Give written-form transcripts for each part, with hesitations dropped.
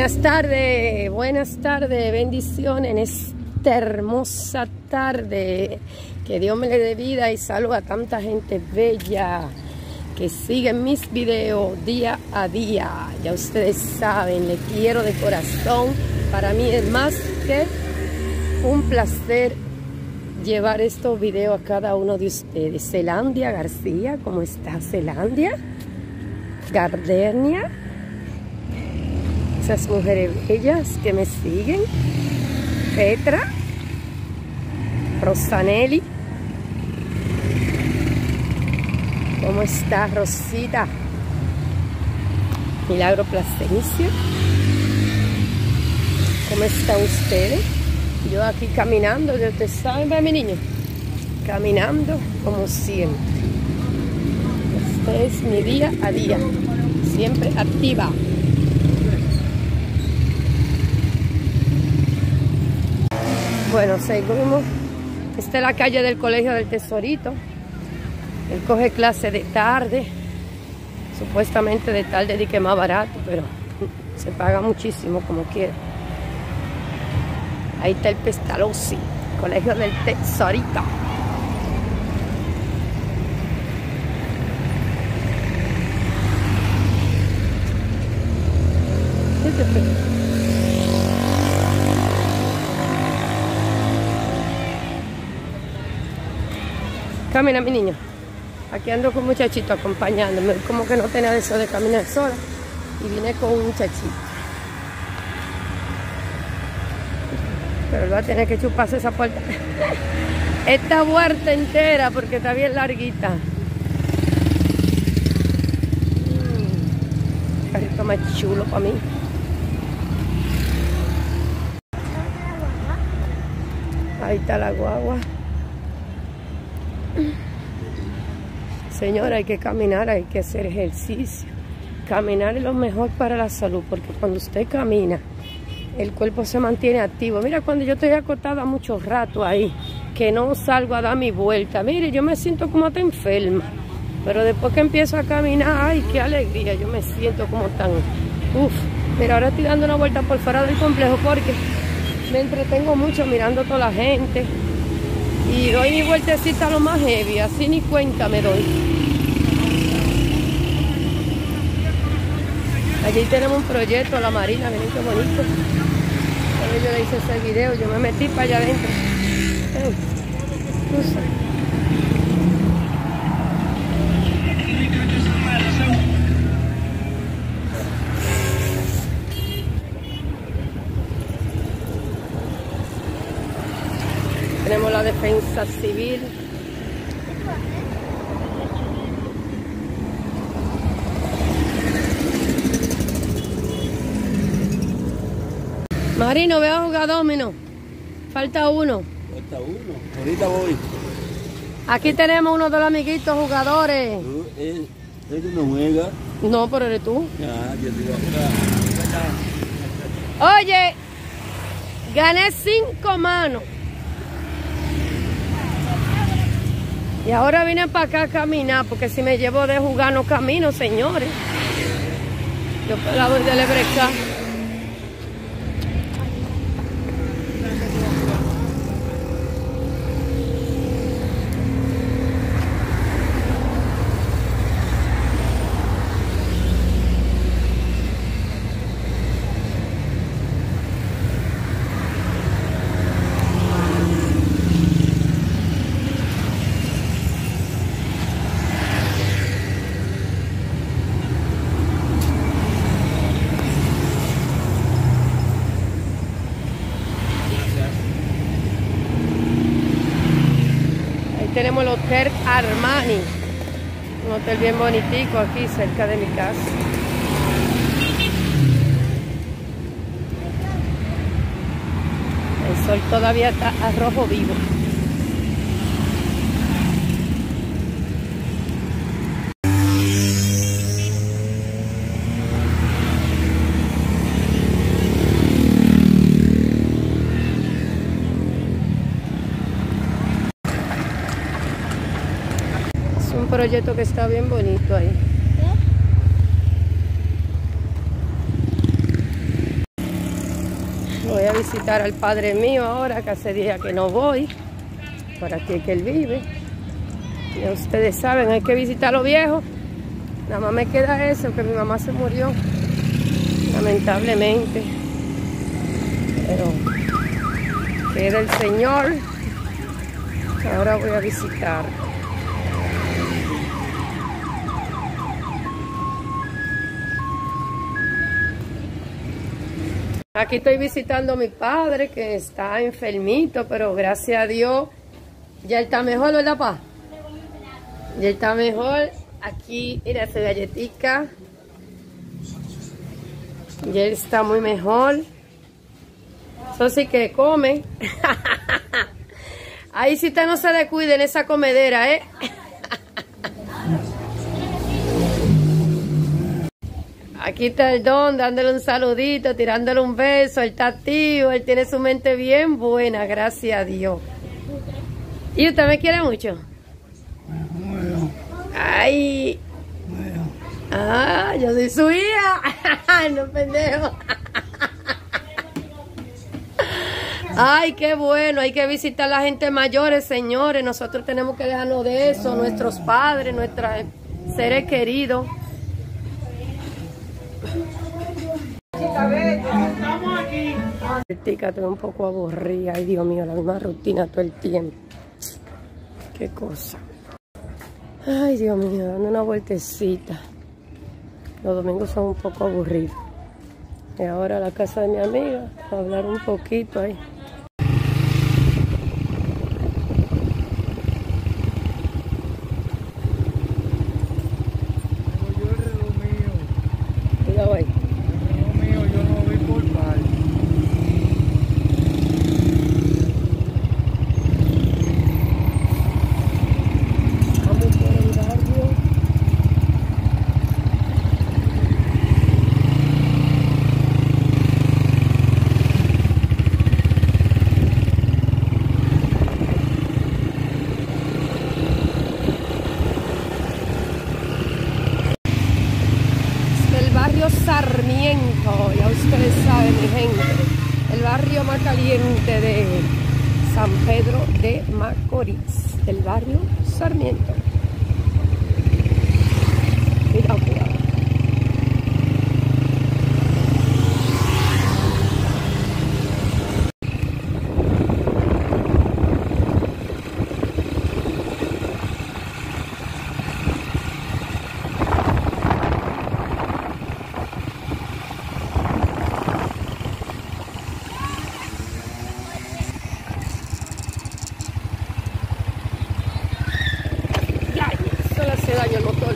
buenas tardes, bendiciones en esta hermosa tarde. Que Dios me le dé vida y salud a tanta gente bella que siguen mis videos día a día. Ya ustedes saben, le quiero de corazón. Para mí es más que un placer llevar estos videos a cada uno de ustedes. Zelandia García, ¿cómo está Zelandia? Gardenia, esas mujeres bellas que me siguen. Petra, Rosanelli, ¿cómo está Rosita? Milagro Plasencia, ¿cómo están ustedes? Yo aquí caminando, ya ustedes saben, ¿ve, mi niño? Caminando como siempre. Este es mi día a día, siempre activa. Bueno, seguimos. Esta es la calle del Colegio del Tesorito. Él coge clase de tarde. Supuestamente de tarde di que más barato, pero se paga muchísimo como quiera. Ahí está el Pestalozzi, Colegio del Tesorito. Camina, mi niño. Aquí ando con un muchachito acompañándome. Como que no tenía deseo de caminar sola. Y vine con un muchachito. Pero él va a tener que chuparse esa puerta. Esta huerta entera porque está bien larguita. Carrito más chulo para mí. Ahí está la guagua. Señora, hay que caminar, hay que hacer ejercicio. Caminar es lo mejor para la salud, porque cuando usted camina, el cuerpo se mantiene activo. Mira, cuando yo estoy acostada mucho rato ahí, que no salgo a dar mi vuelta, mire, yo me siento como hasta enferma. Pero después que empiezo a caminar, ay, qué alegría, yo me siento como tan... Mira, ahora estoy dando una vuelta por fuera del complejo porque me entretengo mucho mirando a toda la gente. Y doy mi vueltecita a lo más heavy, así ni cuenta me doy. Allí tenemos un proyecto, la Marina, miren qué bonito. Cuando yo le hice ese video, yo me metí para allá adentro. Tenemos la defensa civil. Marino, veo a jugar domino. Falta uno. Falta uno. Ahorita voy. Aquí tenemos uno de los amiguitos jugadores. Él no juega. No, pero eres tú. Ya, yo te voy a jugar. Oye, gané 5 manos. Y ahora vine para acá a caminar, porque si me llevo de jugar no camino, señores. Yo la voy de lebrecar. Tenemos el Hotel Armani, un hotel bien bonitico aquí cerca de mi casa. El sol todavía está a rojo vivo. Un proyecto que está bien bonito ahí. Voy a visitar al padre mío ahora, que hace días que no voy. Por aquí que él vive. Ya ustedes saben, hay que visitar a los viejos. Nada más me queda eso, que mi mamá se murió, lamentablemente. Pero queda el Señor. Ahora voy a visitar. Aquí estoy visitando a mi padre, que está enfermito, pero gracias a Dios ya está mejor, ¿verdad, pa? Ya está mejor. Aquí, mira, esa galletica. Ya él está muy mejor. Eso sí que come. Ahí sí usted no se descuide en esa comedera, ¿eh? Aquí está el Don dándole un saludito, tirándole un beso. Él está activo, él tiene su mente bien buena, gracias a Dios. ¿Y usted me quiere mucho? Bueno. Ay. Bueno. Ah, yo soy su hija. No, pendejo. Ay, qué bueno. Hay que visitar a la gente mayores, señores. Nosotros tenemos que dejarnos de eso. Nuestros padres, nuestros seres queridos. Estamos aquí. Estoy un poco aburrida. Ay, Dios mío, la misma rutina todo el tiempo. Qué cosa. Ay, Dios mío, dando una vueltecita. Los domingos son un poco aburridos. Y ahora a la casa de mi amiga, a hablar un poquito ahí. Yo el reloj mío. Cuidado ahí. El reloj mío yo no lo vi por mal. Vamos por el barrio. El barrio Sarmiento, ya ustedes saben, mi gente, el barrio más caliente de San Pedro de Macorís, el barrio Sarmiento. Cuidado, cuidado. Ya, eso le hace daño al motor.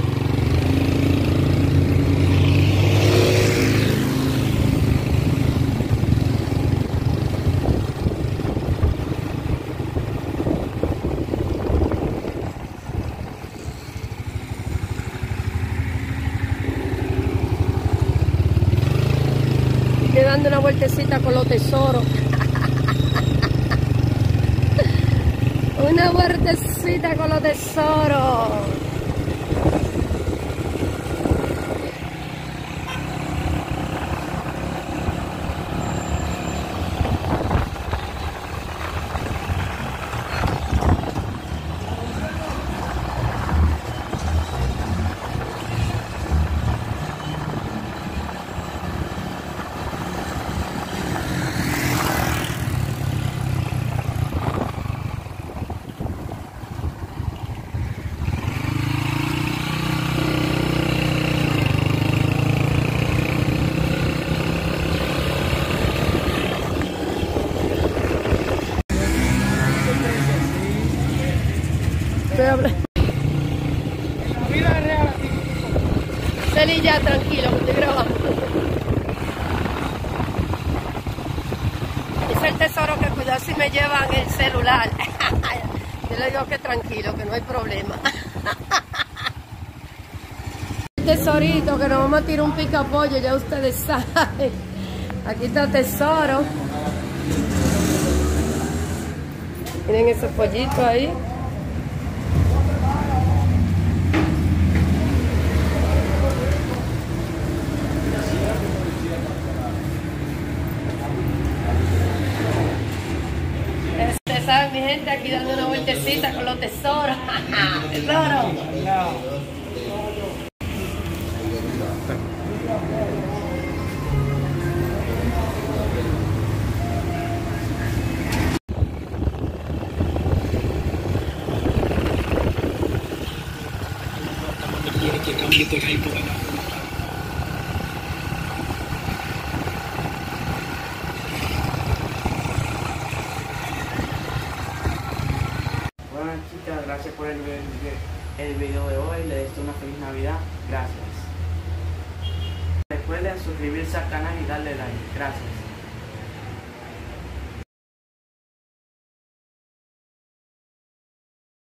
Estoy dando una vueltecita con los tesoros. Una vueltecita con los tesoros. Estoy hablando. La vida real aquí. Salí ya, tranquilo, que estoy grabando. Es el tesoro que cuidado si me llevan el celular. Yo le digo que tranquilo, que no hay problema. El tesorito, que nos vamos a tirar un picapollo, ya ustedes saben. Aquí está el tesoro. Miren ese pollito ahí. gente aquí dando una vueltecita con los tesoros. Tesoro. Bueno chicas, gracias por el video de hoy, les deseo una feliz Navidad, gracias. Recuerden suscribirse al canal y darle like, gracias.